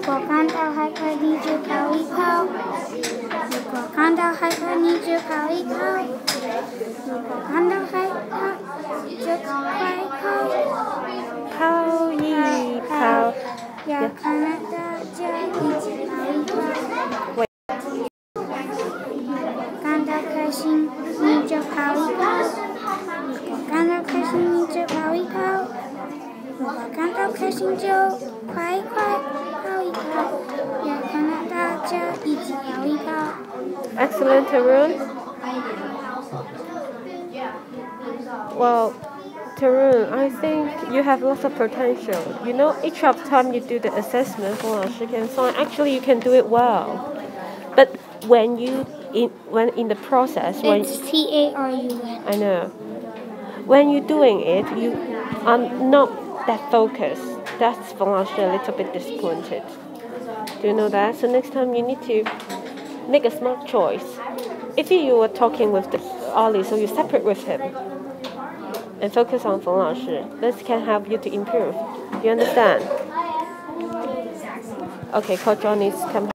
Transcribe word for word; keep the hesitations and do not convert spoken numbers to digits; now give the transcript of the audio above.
果看到海怪，你就跑一跑。如果看到海怪，你就跑一跑。如果看到海怪，就快跑。 跑一跑。 要看到大家一起跑一跑。看到开心你就跑一跑，如果看到开心你就跑一跑，如果看到开心就快快跑一跑，要看到大家一起跑一跑。 Excellent, Tarun. Well, Tarun, I think you have lots of potential. You know, each of time you do the assessment for she can find actually you can do it well. But when you in when in the process when It's T A R U N. I know when you're doing it you are not that focused. That's for a little bit disappointed. Do you know that? So next time you need to make a smart choice. If you were talking with the Ollie, so you separate with him and focus on Feng Lao Shi. This can help you to improve. You understand? Okay, Coach Johnny's come.